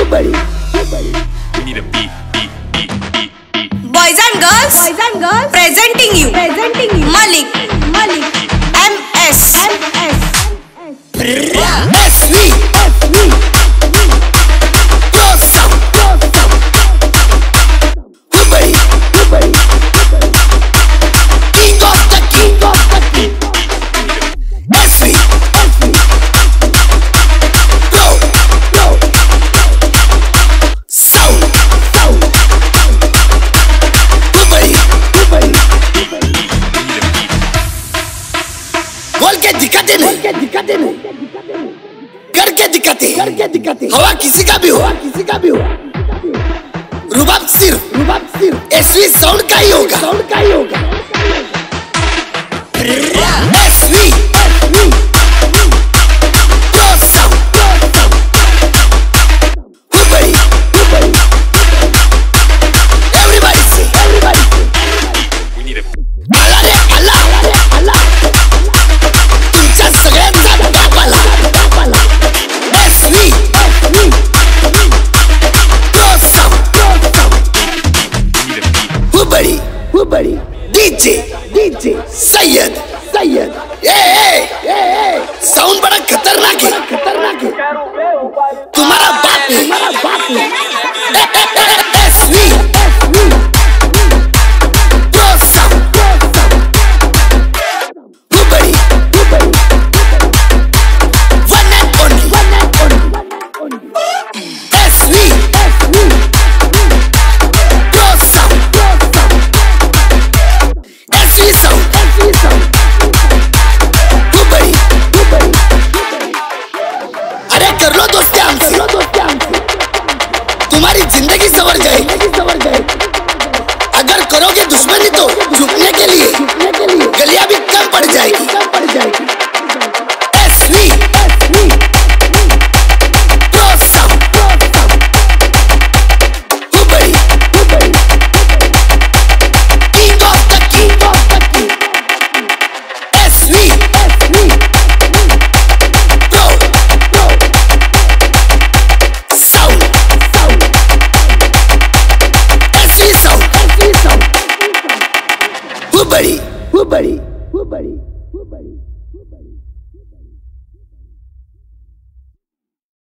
Hubli. We need a beat. Boys and girls, presenting you, Malik, MS. SV. Awesome. Hubli. King of the king. SV. Go. Sound. Hubli. बोल के दिखाते नहीं, करके दिखाते, हवा किसी का भी हो, रुबाब सिर्फ एसवी साउंड का ही होगा, SV pro sound, Hubli, everybody say, We need a अल्लाह रे अल्लाह, तुमच्या सगळ्यांचा बापाला, SV pro sound, Hubli, DJ Syed, sound बड़ा खतरनाक है, तुम्हारा बाप है, SV pro sound, Hubli, one and only, SV pro sound, SV sound, Hubli, अरे कर लो दोस्ती हमसे, तुम्हारी जिंदगी संवर जाएगी, अगर करोगे दुश्मनी तो झुकने के लिए गलियां भी कम पड़ जाएगी, SV pro sound, Hubli, king of the king, SV pro sound, SV sound, Hubli.